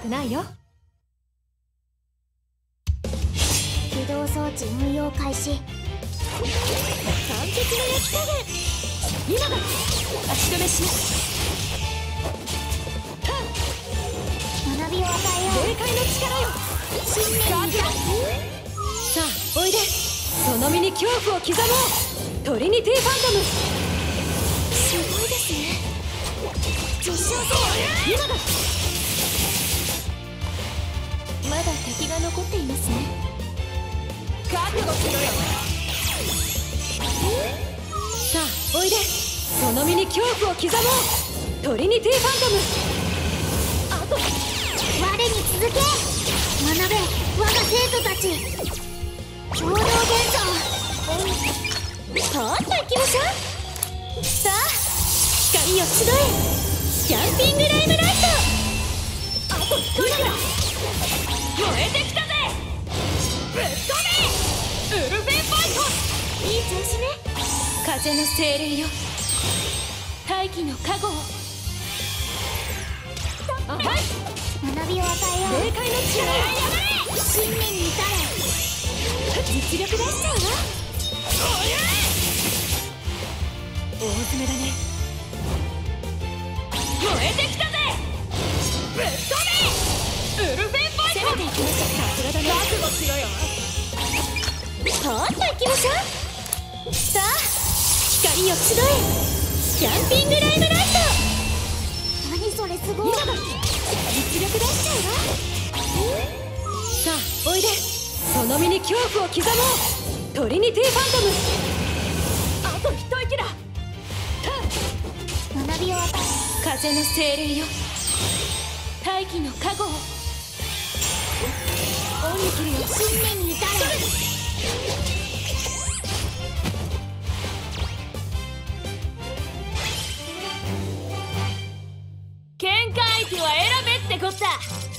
くないよ。 起動装置運用開始。完璧な焼き加減。 今だ。足止めします。 学びを与えよう。 霊界の力よ。 信念に立つ。 さあおいで。その身に恐怖を刻もう。トリニティファントム。 すごいですね。実証せよ。 今だ。 まだ敵が残っていますね。 覚悟しろよ。さあおいで。その身に恐怖を刻もう。トリニティファントム。あと我に続け。学べ我が生徒たち。超量現象。はーっと行きましょう。さあ光よ集え。キャンピングライムライト。 あと一人だ。燃えてきたぜ。ぶっ飛べウルフェンファイト。 いい調子ね。 風の精霊よ。大気の加護を。あはい。 学びを与えよう。 霊界の力。 信念に至れ。実力出しちゃうわ。 大詰めだね。燃えてきたぜ。ぶっ飛べウルフェンファイト。攻めていきましょう。さすがだね。覚悟しろよ。 はーっと行きましょう。さあ光よ集え。キャンピングライムライト。何それすごい。実力出しちゃうわ。 さあおいで。その身に恐怖を刻もう。トリニティファントム。あと一息だ。 学びを与え。 風の精霊よ。大気の加護を。オンに切るよ。 信念に至れ。 喧嘩相手は選べってこった。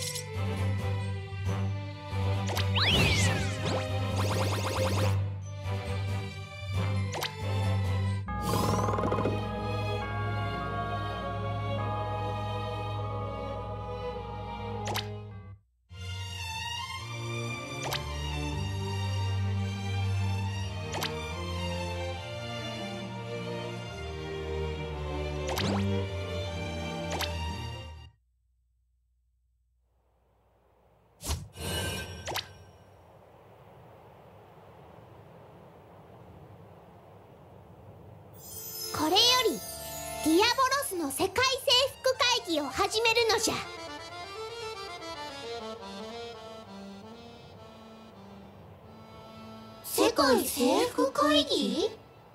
これよりディアボロスの世界征服会議を始めるのじゃ。世界征服会議？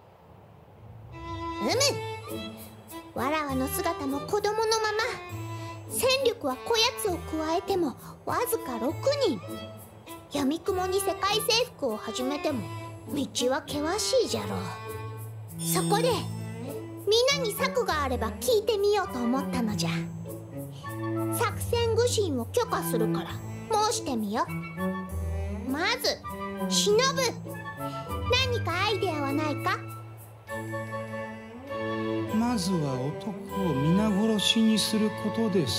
わらわの姿も子供のまま。戦力はこやつを加えてもわずか6人。闇雲に世界征服を始めても道は険しいじゃろう。そこで皆に策があれば聞いてみようと思ったのじゃ。作戦具申を許可するから申してみよ。まず忍、何かアイデアはないか？ まずは男を皆殺しにすることです。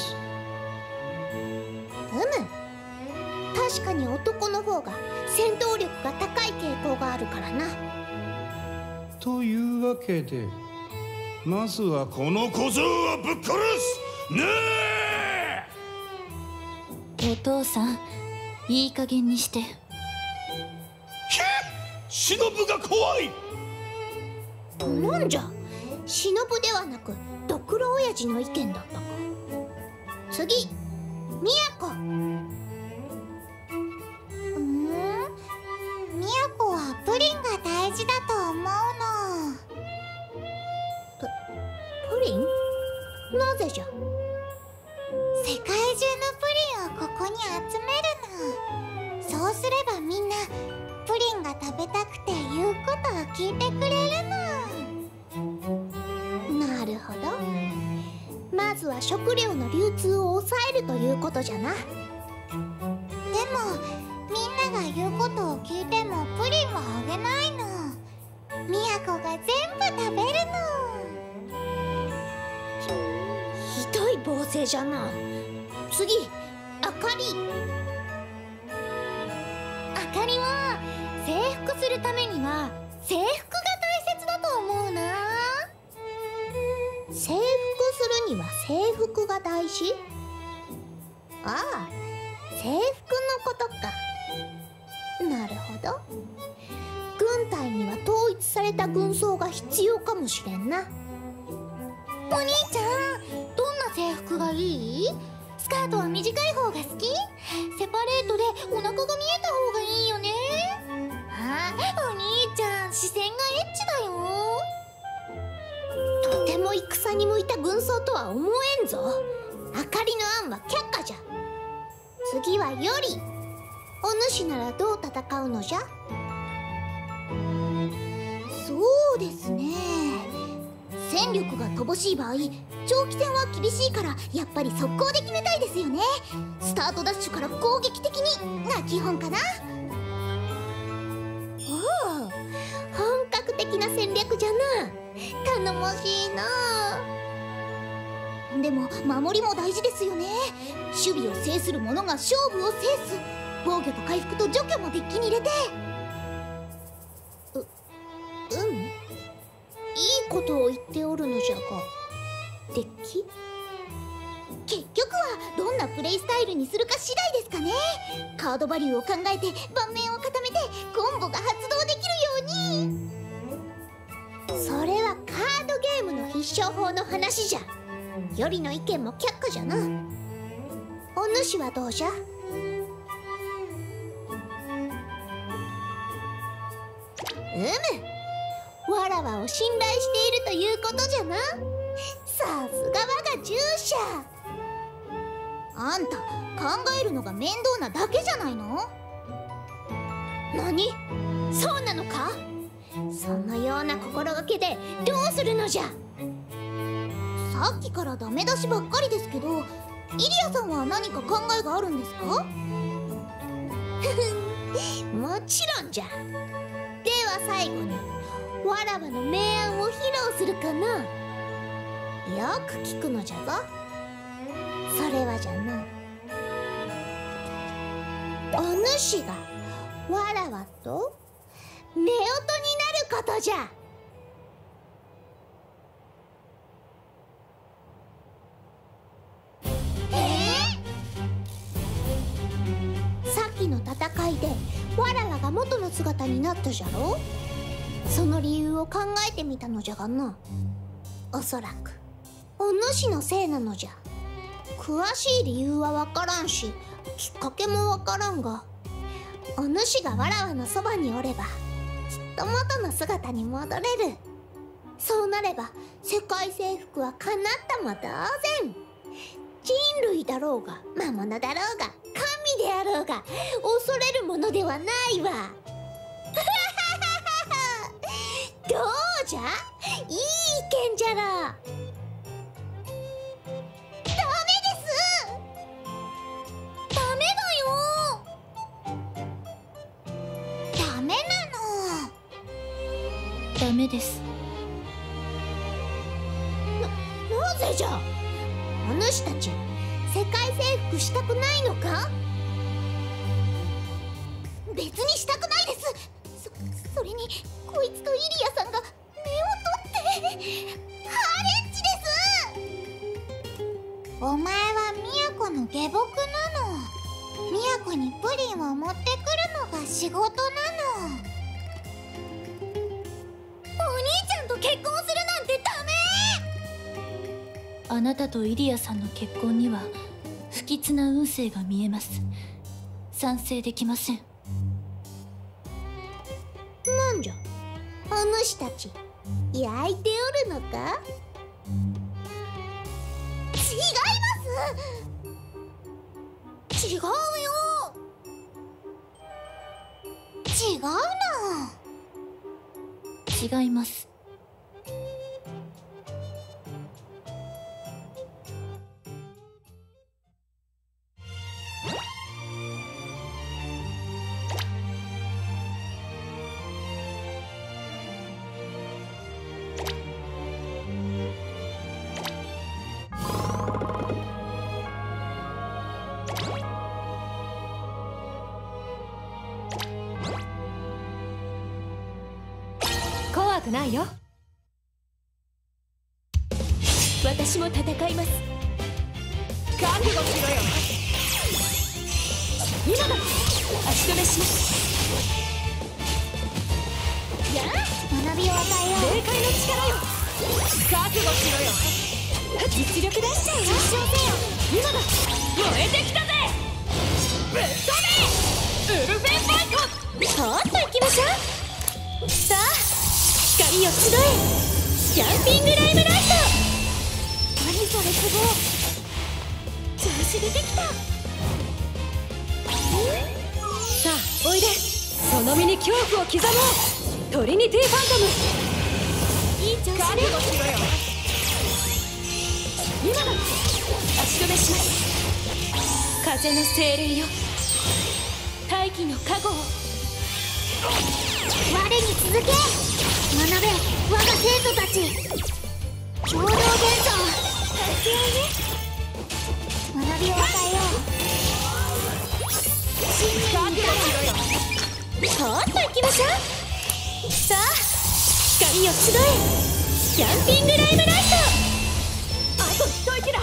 確かに男の方が戦闘力が高い傾向があるからな。 というわけでまずはこの小僧はぶっ殺すねお父さん、いい加減にして。 忍が怖い。 なんじゃ、忍ではなくドクロ親父の意見だったか。次、都。都はプリンが大事だと思うの。プリン？なぜじゃ？世界中のプリンをここに集めるの。そうすればみんなプリンが食べたくて言うことを聞いてくれるの。なるほど。まずは食料の流通を抑えるということじゃな。でもみんなが言うことを聞いてもプリンはあげないの。都が全部食べるの。ひどい暴政じゃな。次、 かり。 あかりは征服するためには制服が大切だと思うな。 征服するには制服が大事？ああ、制服のことか。なるほど。軍隊には統一された軍装が必要かもしれんな。 お兄ちゃん、どんな制服がいい？スカートは短い方が好き？セパレートでお腹が見えた方がいいよね。あ、お兄ちゃん視線がエッチだよ。 とても戦に向いた軍装とは思えんぞ。あかりの案は却下じゃ。次はより。お主ならどう戦うのじゃ？ そうですね。戦力が乏しい場合、長期戦は厳しいからやっぱり速攻で決めたいですよね。スタートダッシュから攻撃的にが基本かな。 おお、本格的な戦略じゃな。頼もしいな。 でも守りも大事ですよね。守備を制する者が勝負を制す。防御と回復と除去もデッキに入れて。 いいことを言っておるのじゃが、デッキ？ 結局はどんなプレイスタイルにするか次第ですかね。カードバリューを考えて盤面を固めてコンボが発動できるように。 それはカードゲームの必勝法の話じゃ。よりの意見も却下じゃな。お主はどうじゃ？わらわを信頼しているということじゃな。さすが我が従者。 あんた考えるのが面倒なだけじゃないの？ 何？そうなのか？そのような心がけでどうするのじゃ？ さっきからダメ出しばっかりですけど、イリアさんは何か考えがあるんですか？ もちろんじゃ。では最後にわらわの明暗を披露するかな。よく聞くのじゃぞ。それはじゃな、お主がわらわと夫婦になることじゃ。さっきの戦いでわらわが元の姿になったじゃろ。その理由を考えてみたのじゃがな。おそらくお主のせいなのじゃ。詳しい理由はわからんし、きっかけもわからんが、お主がわらわのそばにおればきっと元の姿に戻れる。そうなれば世界征服は叶ったも同然。人類だろうが魔物だろうが神であろうが恐れるものではないわ。どうじゃ？いい意見じゃろ。 ダメです。 なぜじゃ？お主たち世界征服したくないのか？ 別にしたくないです。それにこいつとイリアさんが目を取ってハレンチです。お前は都の下僕なの。都にプリンを持ってくるのが仕事なの。お兄ちゃんと結婚するなんてダメ。 あなたとイリアさんの結婚には不吉な運勢が見えます。賛成できません。 なんじゃ、お主たち焼いておるのか？ 違います。違うよ。違うの。 違います。 くないよ。私も戦います。覚悟しろよ。今だ。足止めします。やあ、 学びを与えよう。 霊界の力よ。覚悟しろよ。実力出しちゃうよ。実証せよ。今だ。燃えてきたぜ。ぶっ飛べ。ウルフェンファイト。さーっと行きましょう。さあ、光よ集え。ジャンピングライムライト。何それ、すごい。調子出てきた。さあ、おいで。その身に恐怖を刻もう。トリニティファントム。いい調子ね。覚悟しろよ。今だ。足止めします。風の精霊よ。大気の加護を。 我に続け。学べ、我が生徒たち。共同現象。立ち会いね。学びを与えよう。信念に至れ。 さーっと行きましょう。さあ、光よ集え。ジャンピングライムライト。あと一息だ。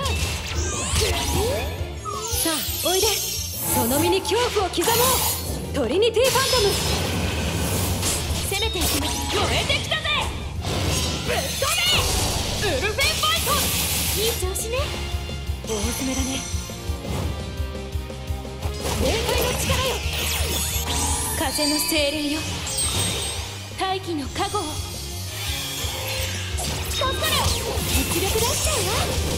さあ、おいで。その身に恐怖を刻もう。トリニティファントム。攻めていきます。燃えてきたぜ。ぶっ飛べ。ウルフェンファイト。いい調子ね。大詰めだね。霊界の力よ。風の精霊よ。大気の加護を。ここだよ。実力出しちゃうわ。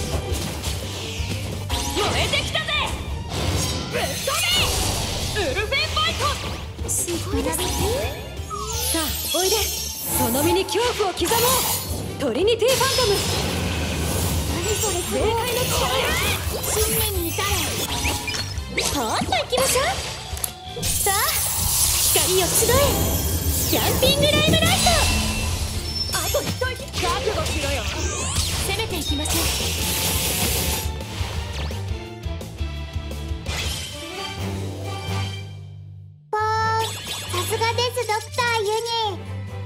燃えてきたぜ。ぶっ飛べ。ウルフェンファイト。すごいですね。さあ、おいで。その身に恐怖を刻もう。トリニティファントム。 何それ、すごい。 霊界の力よ。 信念に至れ。 さーっと行きましょう。さあ、光よ集え。ジャンピングライムライト。あと一息。覚悟しろよ。攻めていきましょう。 ポー、さすがですドクターユニ。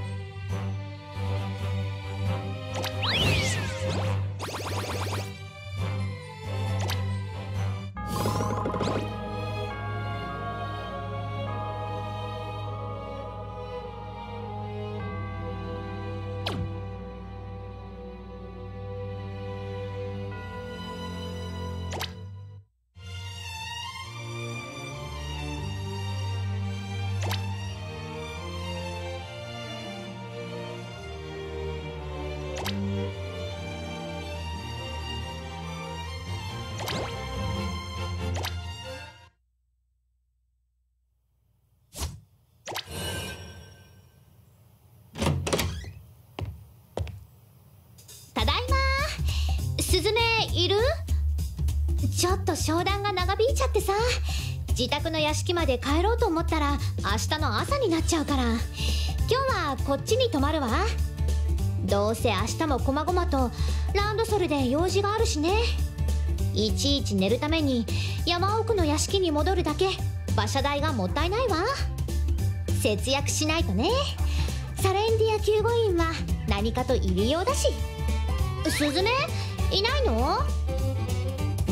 ただいまー。スズメいる？ちょっと商談が長引いちゃってさ、自宅の屋敷まで帰ろうと思ったら明日の朝になっちゃうから、今日はこっちに泊まるわ。どうせ明日もこまごまとランドソルで用事があるしね。いちいち寝るために山奥の屋敷に戻るだけ馬車代がもったいないわ。節約しないとね。サレンディア救護員は何かと入り用だし。スズメいないの？はー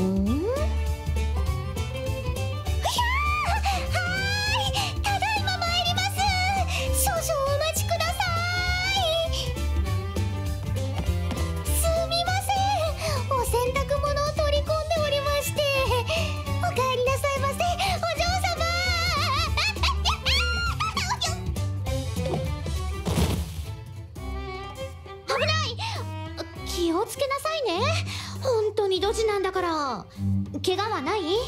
い、ただいま参ります。少々お待ちください。すみません、お洗濯物を取り込んでおりまして。お帰りなさいませ、お嬢様。危ない。気をつけなさいね。本当にドジなんだから。怪我はない？はい、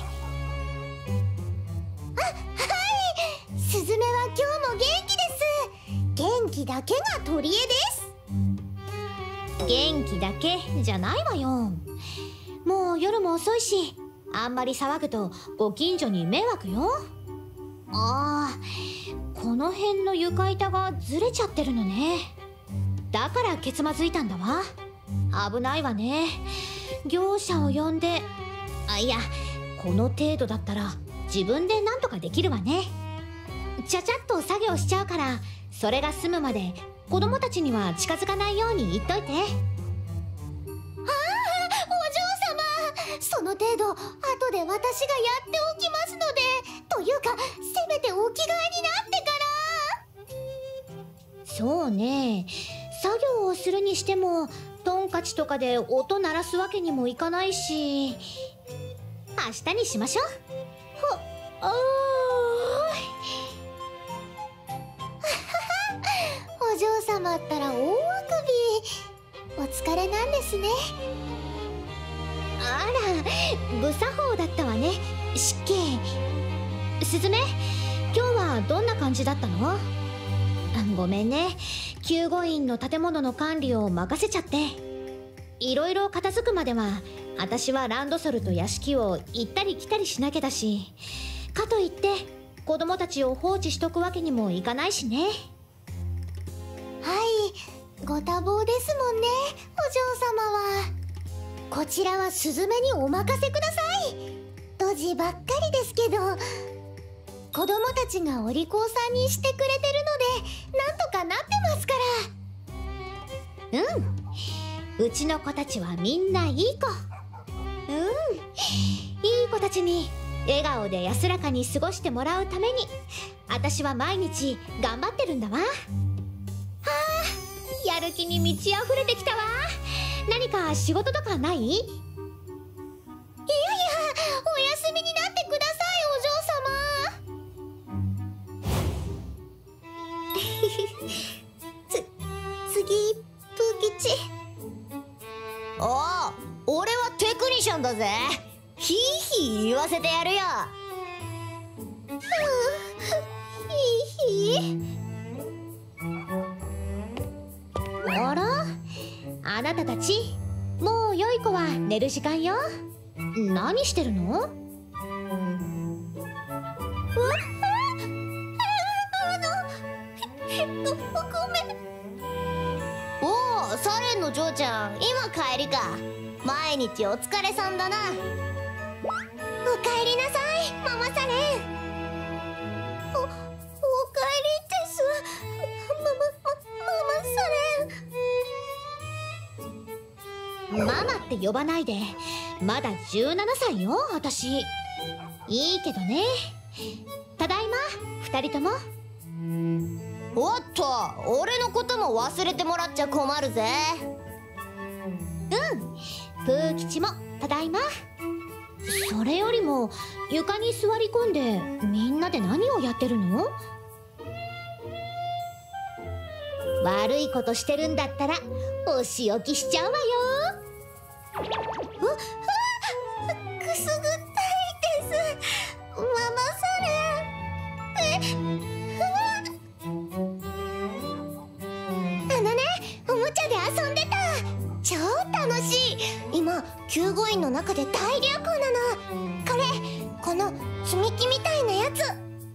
スズメは今日も元気です。元気だけが取り柄です。元気だけじゃないわよ。もう夜も遅いし、あんまり騒ぐとご近所に迷惑よ。ああ、この辺の床板がずれちゃってるのね。だからけつまずいたんだわ。危ないわね。業者を呼んで、いや、この程度だったら自分で何とかできるわね。ちゃちゃっと作業しちゃうから、それが済むまで子供たちには近づかないように言っといて。 お嬢様、その程度後で私がやっておきますので、というかせめてお着替えになってから。 そうね、作業をするにしてもトンカチとかで音鳴らすわけにもいかないし、明日にしましょう。 お嬢様ったら大あくび。お疲れなんですね。 あら、無作法だったわね、失敬。スズメ、今日はどんな感じだったの？ごめんね、救護員の建物の管理を任せちゃって。いろいろ片付くまでは私はランドソルと屋敷を行ったり来たりしなきゃだし、かといって子供たちを放置しとくわけにもいかないしね。 はい、ご多忙ですもんね、お嬢様は。こちらはスズメにお任せください。ドジばっかりですけど、子供たちがお利口さんにしてくれてるのでなんとかなってますから。 うちの子たちはみんないい子。いい子たちに笑顔で安らかに過ごしてもらうために私は毎日頑張ってるんだわ。やる気に満ち溢れてきたわ。何か仕事とかない？ いやいや、お休みになってください、お嬢様。次、プー吉。 おお、俺はテクニシャンだぜ。ヒーヒー言わせてやるよ。 ヒーヒー。 あら、あなたたちもう良い子は寝る時間よ。何してるの？ ごめん。 おお、サレンの嬢ちゃん、今帰りか。毎日お疲れさんだな。 おかえりなさい、ママサレン。おかえりです。ママサレン。 ママって呼ばないで。まだ17歳よ、私。いいけどね。ただいま、二人とも。おっと、俺のことも忘れてもらっちゃ困るぜ。プー吉もただいま。それよりも床に座り込んでみんなで何をやってるの？悪いことしてるんだったらお仕置きしちゃうわよ。 くすぐったいです、ママサレン。おもちゃで遊んでた。超楽しい。今救護員の中で大流行なの。この積み木みたいなやつ。 あ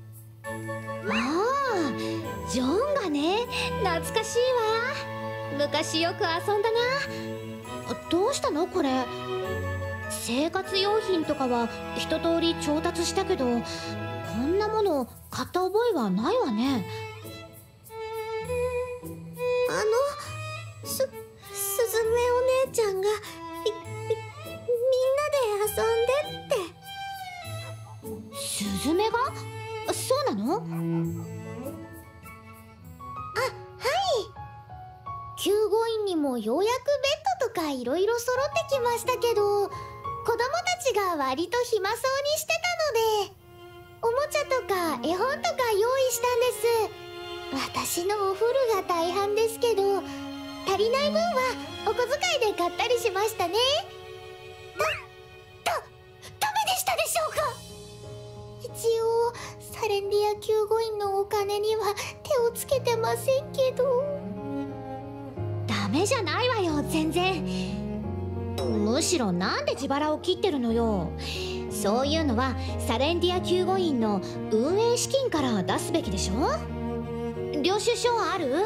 あ、ジョンがね、懐かしいわ。昔よく遊んだな。どうしたのこれ？生活用品とかは一通り調達したけど、こんなもの買った覚えはないわね。 すずめお姉ちゃんがみんなで遊んでって。 スズメが？そうなの？ はい。救護員にもようやくベッドとかいろいろ揃ってきましたけど、子供たちが割と暇そうにしてたので、おもちゃとか絵本とか用意したんです。私のお古が大半ですけど、足りない分はお小遣いで買ったりしましたね。ダメでしたでしょうか？一応サレンディア救護員のお金には手をつけてませんけど。 ダメじゃないわよ、全然。むしろなんで自腹を切ってるのよ。そういうのはサレンディア救護員の運営資金から出すべきでしょ。領収書ある？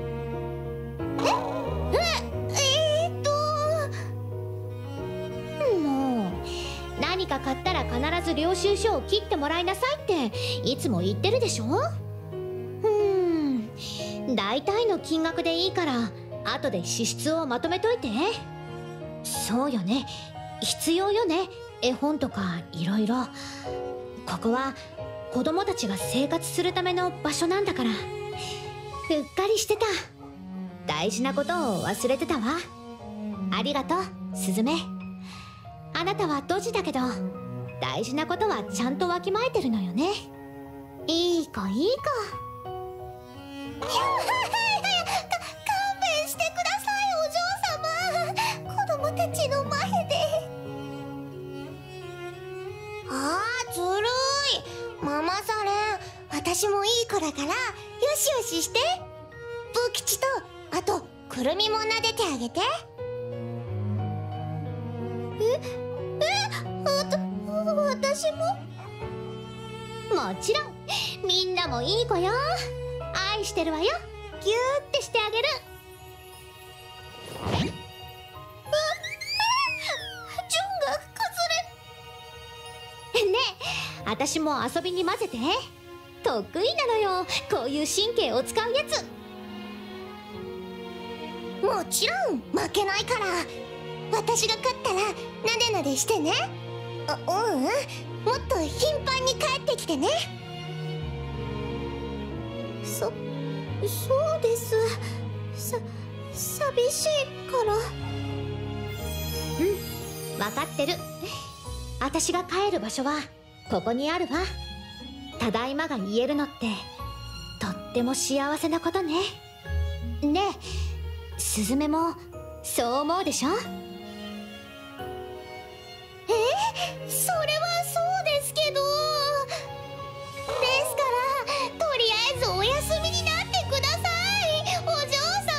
もう何か買ったら必ず領収書を切ってもらいなさいっていつも言ってるでしょ。 大体の金額でいいから後で支出をまとめといて。そうよね、必要よね、絵本とかいろいろ。ここは子供たちが生活するための場所なんだから。うっかりしてた。大事なことを忘れてたわ。ありがとうスズメ。あなたはドジだけど大事なことはちゃんとわきまえてるのよね。いい子いい子。勘弁してくださいお嬢様。子供たちの前で。あーずるい。ママサレン、私もいい子だからよしよしして。ブー吉とあとくるみも撫でてあげて。私も。もちろんみんなもいい子よ。愛してるわよ。ギューってしてあげる。ジュンが崩れ。ねえ、私も遊びに混ぜて。得意なのよ、こういう神経を使うやつ。もちろん負けないから。私が勝ったらなでなでしてね。もっと頻繁に帰ってきてね。そうです。寂しいから。分かってる。私が帰る場所はここにあるわ。ただいまが言えるのってとっても幸せなことね。ねえスズメもそう思うでしょ。それはそうですけど。ですからとりあえずお休みになってくださいお嬢様。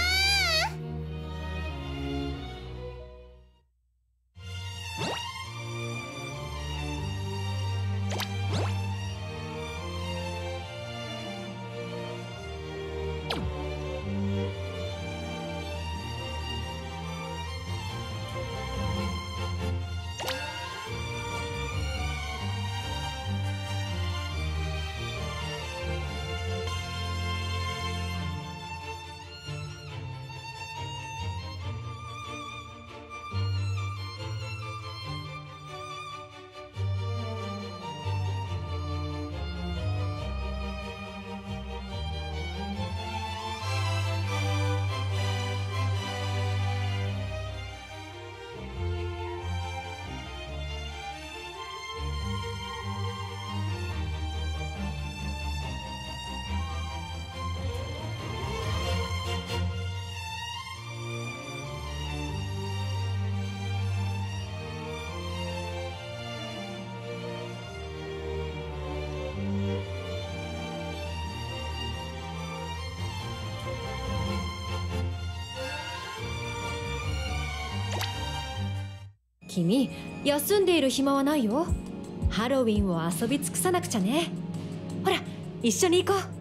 君、休んでいる暇はないよ。ハロウィンを遊び尽くさなくちゃね。ほら、一緒に行こう。